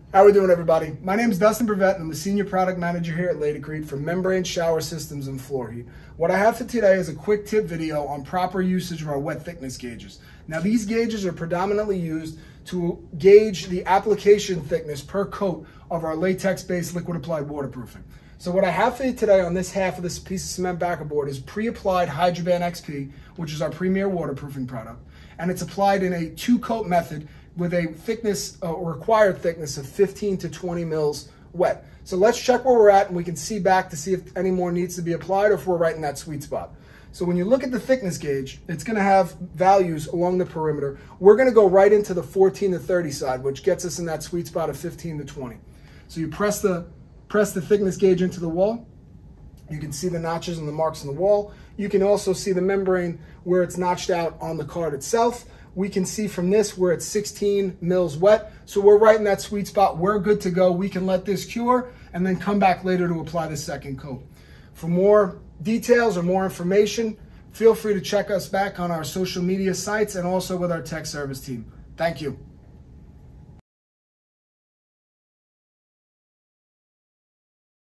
How are we doing, everybody? My name is Dustin Prevete, and I'm the Senior Product Manager here at LATICRETE for Membrane Shower Systems and Floor Heat. What I have for today is a quick tip video on proper usage of our wet thickness gauges. Now, these gauges are predominantly used to gauge the application thickness per coat of our latex-based liquid applied waterproofing. So what I have for you today on this half of this piece of cement backer board is pre-applied Hydro Ban XP, which is our premier waterproofing product. And it's applied in a two-coat method with a thickness, required thickness of 15 to 20 mils wet. So let's check where we're at, and we can see back to see if any more needs to be applied or if we're right in that sweet spot. So when you look at the thickness gauge, it's gonna have values along the perimeter. We're gonna go right into the 14 to 30 side, which gets us in that sweet spot of 15 to 20. So you press the thickness gauge into the wall. You can see the notches and the marks on the wall. You can also see the membrane where it's notched out on the card itself. We can see from this where it's 16 mils wet. So we're right in that sweet spot. We're good to go. We can let this cure and then come back later to apply the second coat. For more details or more information, feel free to check us back on our social media sites and also with our tech service team. Thank you.